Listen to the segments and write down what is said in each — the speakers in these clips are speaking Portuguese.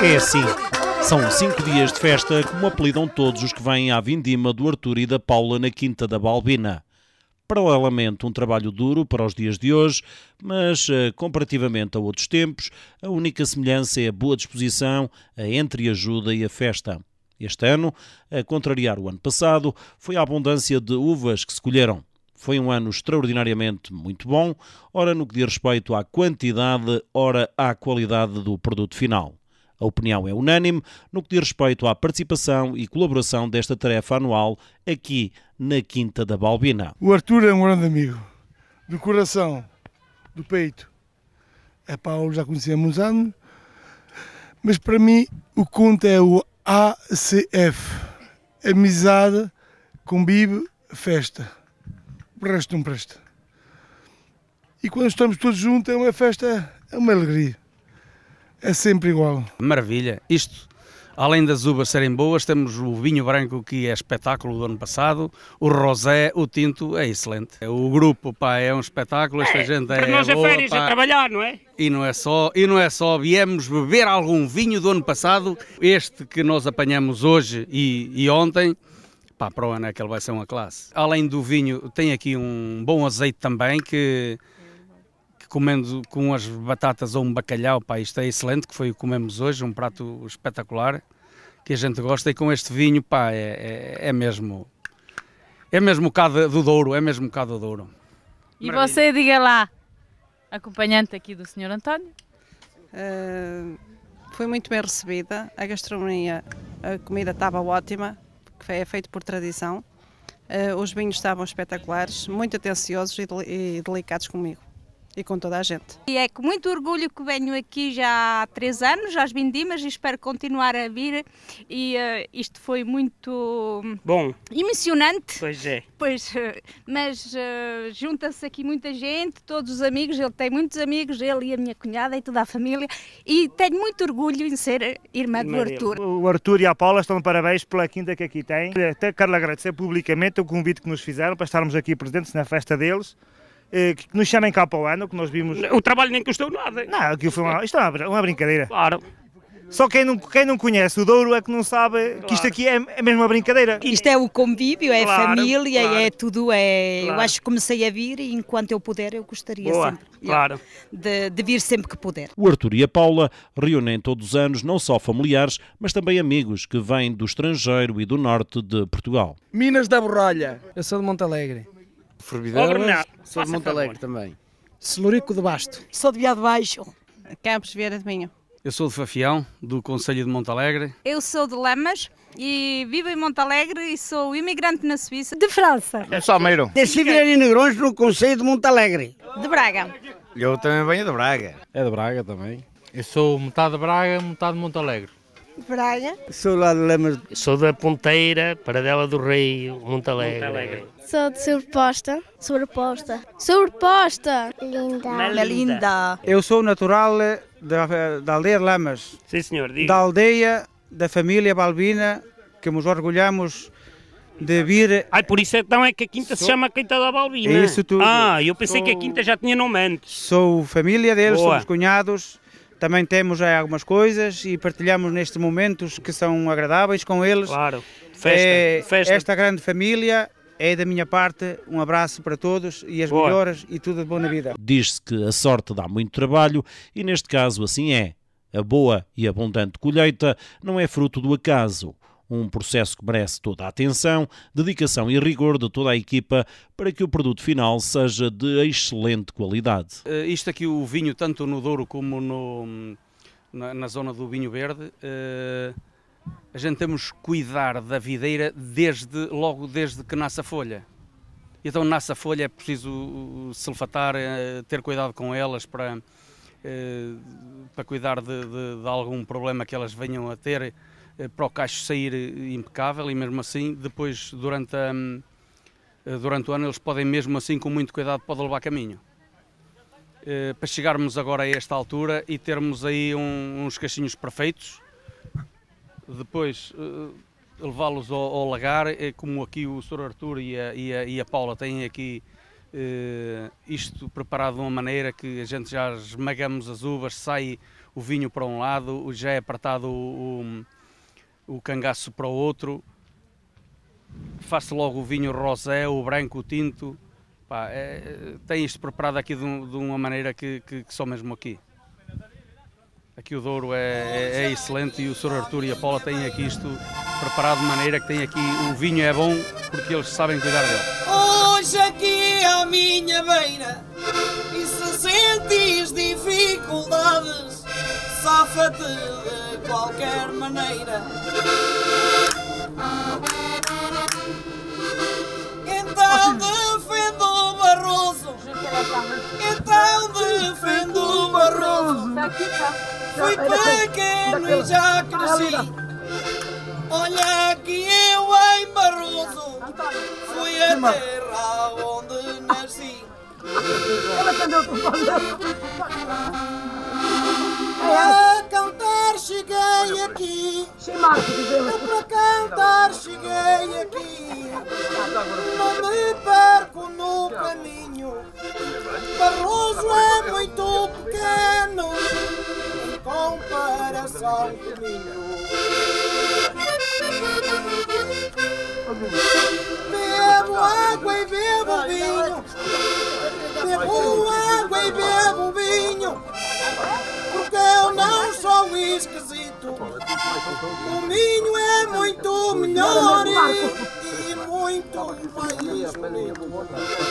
É assim, são 5 dias de festa, como apelidam todos os que vêm à vindima do Artur e da Paula na Quinta da Balbina. Paralelamente, um trabalho duro para os dias de hoje, mas, comparativamente a outros tempos, a única semelhança é a boa disposição, a entreajuda e a festa. Este ano, a contrariar o ano passado, foi a abundância de uvas que se colheram. Foi um ano extraordinariamente muito bom, ora no que diz respeito à quantidade, ora à qualidade do produto final. A opinião é unânime no que diz respeito à participação e colaboração desta tarefa anual aqui na Quinta da Balbina. O Artur é um grande amigo, do coração, do peito. A Paulo já conhecia há muitos anos, mas para mim o que conta é o ACF, amizade, convive, festa. O resto não presta. E quando estamos todos juntos é uma festa, é uma alegria. É sempre igual. Maravilha. Isto, além das uvas serem boas, temos o vinho branco que é espetáculo do ano passado, o rosé, o tinto é excelente. O grupo, pá, é um espetáculo, esta gente é para nós boa, é férias, pá. a trabalhar, não é? E não é só, viemos beber algum vinho do ano passado, este que nós apanhamos hoje e ontem. Pá, para o ano é que ele vai ser uma classe. Além do vinho, tem aqui um bom azeite também, que comendo com as batatas ou um bacalhau, pá, isto é excelente, que foi o que comemos hoje, um prato espetacular, que a gente gosta, e com este vinho, pá, é mesmo o cá do Douro, é mesmo o cá do Douro. E Maravilha. você, diga lá, acompanhante aqui do Sr. António? Foi muito bem recebida, a gastronomia, a comida estava ótima, que é feito por tradição, os vinhos estavam espetaculares, muito atenciosos e delicados comigo e com toda a gente. E é com muito orgulho que venho aqui já há 3 anos, às vindimas, e espero continuar a vir, e isto foi muito Bom, emocionante. pois é. Mas junta-se aqui muita gente, todos os amigos, ele tem muitos amigos, ele e a minha cunhada e toda a família, e tenho muito orgulho em ser irmã do Artur. O Artur e a Paula estão de parabéns pela quinta que aqui têm. Até quero agradecer publicamente o convite que nos fizeram para estarmos aqui presentes na festa deles. Que nos chamem cá para o ano, que nós vimos... O trabalho nem custou nada. Não, aquilo foi isto é uma brincadeira. Claro. Só quem não conhece o Douro é que não sabe que isto aqui é mesmo uma brincadeira. Isto é o convívio, é Claro, família, claro. é tudo. Claro. Eu acho que comecei a vir e enquanto eu puder, eu gostaria Boa, sempre claro. de vir sempre que puder. O Artur e a Paula reúnem todos os anos não só familiares, mas também amigos que vêm do estrangeiro e do norte de Portugal. Minas da Borrolha. Eu sou de Montalegre. Bernardo, Sou de faça Montalegre favor. também. Celurico de Basto. Sou de Viado Baixo. Campos Vieira de Minho. Eu sou de Fafião, do Concelho de Montalegre. Eu sou de Lamas e vivo em Montalegre e sou imigrante na Suíça. De França. É Salmeiro. Desci de Negrões no Conselho de Montalegre. De Braga. Eu também venho de Braga. É de Braga também. Eu sou metade de Braga, metade de Montalegre. De Braga. Sou lá de Lamas. Sou da Ponteira, Paradela do Rei, Montalegre. Sou de Sobreposta. Sobreposta. Melinda. Eu sou natural da aldeia de Lamas. Sim, senhor, diga. Da aldeia da família Balbina, que nos orgulhamos de vir. Ai, por isso então é que a quinta se chama Quinta da Balbina. É isso tudo. Ah, eu pensei que a quinta já tinha nome antes. Sou família deles, Boa. somos cunhados. Também temos algumas coisas e partilhamos nestes momentos que são agradáveis com eles. Claro, festa. Esta grande família é da minha parte, um abraço para todos e as Boa. melhoras e tudo de bom na vida. Diz-se que a sorte dá muito trabalho e neste caso assim é. A boa e abundante colheita não é fruto do acaso. Um processo que merece toda a atenção, dedicação e rigor de toda a equipa para que o produto final seja de excelente qualidade. Isto aqui, o vinho, tanto no Douro como na zona do vinho verde, a gente temos que cuidar da videira logo desde que nasce a folha. Então nasce a folha, é preciso sulfatar, ter cuidado com elas para cuidar de algum problema que elas venham a ter, para o cacho sair impecável, e mesmo assim, depois, durante o ano, eles podem mesmo assim, com muito cuidado, podem levar caminho. Para chegarmos agora a esta altura e termos aí uns cachinhos perfeitos, depois levá-los ao lagar, como aqui o Sr. Artur e a Paula têm aqui isto preparado de uma maneira que a gente já esmagamos as uvas, sai o vinho para um lado, já é apertado o cangaço para o outro, faz-se logo o vinho rosé, o branco, o tinto. Pá, tem isto preparado aqui de uma maneira que só mesmo aqui. Aqui o Douro é excelente e o Sr. Artur e a Paula têm aqui isto preparado de maneira que tem aqui, o vinho é bom porque eles sabem cuidar dele. Hoje aqui à minha beira, e se sentes dificuldades, safa-te de qualquer maneira. Então defendo o Barroso, então defendo o Barroso. Fui pequeno e já cresci, olha que eu em Barroso fui a terra onde nasci. Para cantar cheguei aqui, para cantar cheguei aqui, não me perco no caminho, Barroso é muito pequeno em comparação comigo. Bebo água e bebo vinho, bebo água e bebo vinho, porque eu não sou esquisito. O vinho é muito melhor e muito mais bonito.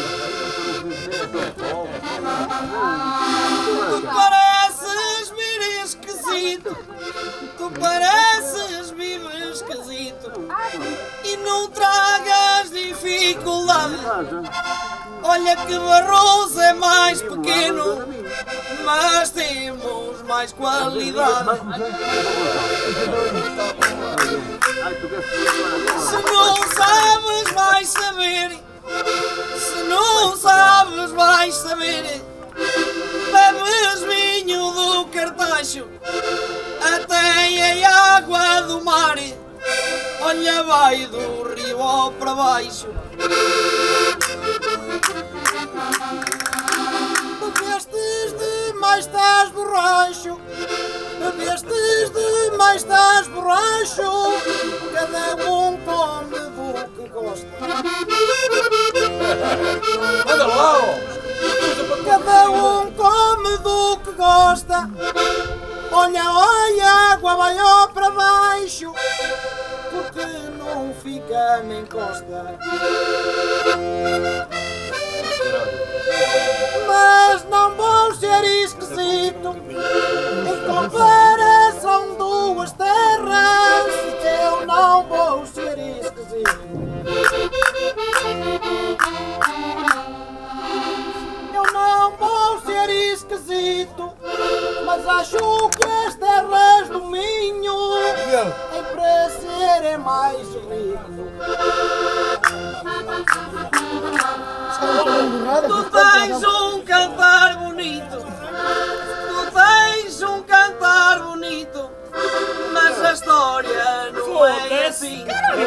Tu pareces vir esquisito, tu pareces vir esquisito, e não tragas dificuldade. Olha que Barroso é mais pequeno, mas temos mais qualidade. Se não sabes, vais saber. Se não sabes, vais saber. Bebes vinho do Cartacho, até a água do mar. Olha, vai do rio ao para baixo. Bebestes demais, estás borracho. Bebestes demais, estás borracho. Cada um come do que gosta. Cada um come do que gosta. Olha, olha, a água vai ó para baixo, porque não fica nem encosta. Mas não vou ser esquisito, em comparação duas terras, eu não vou ser esquisito. Eu não vou ser esquisito, mas acho que as terras do Minho em para ser mais rico. Tu tens um cantar bonito, tu tens um cantar bonito, mas a história não é assim.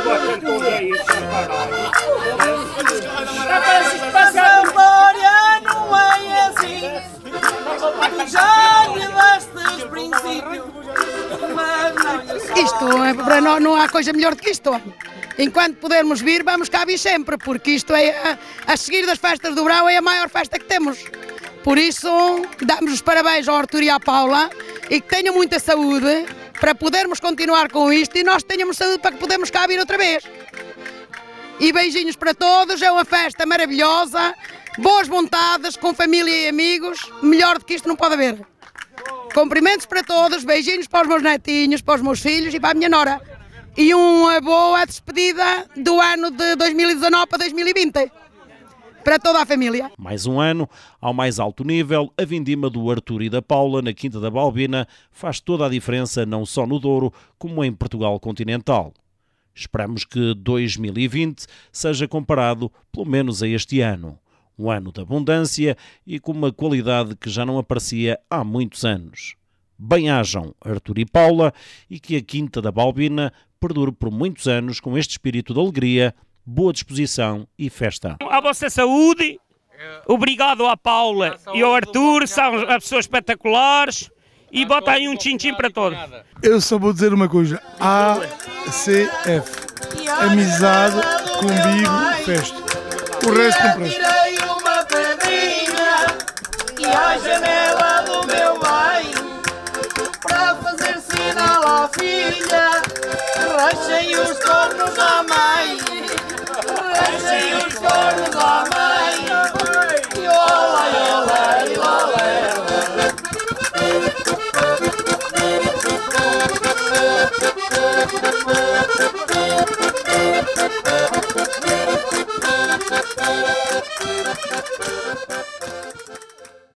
Mas a história não é assim. Tu já lhe deste princípio, mas não lhe sabe. Isto, para nós não há coisa melhor do que isto. Enquanto pudermos vir, vamos cá vir sempre, porque isto é, a seguir das festas do verão, é a maior festa que temos. Por isso, damos os parabéns ao Artur e à Paula, e que tenham muita saúde para podermos continuar com isto e nós tenhamos saúde para que podemos cá vir outra vez. E beijinhos para todos, é uma festa maravilhosa, boas vontades, com família e amigos, melhor do que isto não pode haver. Cumprimentos para todos, beijinhos para os meus netinhos, para os meus filhos e para a minha nora. E uma boa despedida do ano de 2019 para 2020, para toda a família. Mais um ano, ao mais alto nível, a vindima do Artur e da Paula na Quinta da Balbina faz toda a diferença não só no Douro, como em Portugal continental. Esperamos que 2020 seja comparado, pelo menos a este ano. Um ano de abundância e com uma qualidade que já não aparecia há muitos anos. Bem-ajam Artur e Paula e que a Quinta da Balbina perdure por muitos anos com este espírito de alegria, boa disposição e festa. A vossa saúde, obrigado à Paula e ao Artur, são pessoas espetaculares e bota aí um tchim-tchim para todos. Eu só vou dizer uma coisa, ACF, amizade, convívio, festa. O resto não presta. Tirei uma pedrinha e à janela do meu pai para fazer sinal à filha, rachei os cornos à mãe, rachei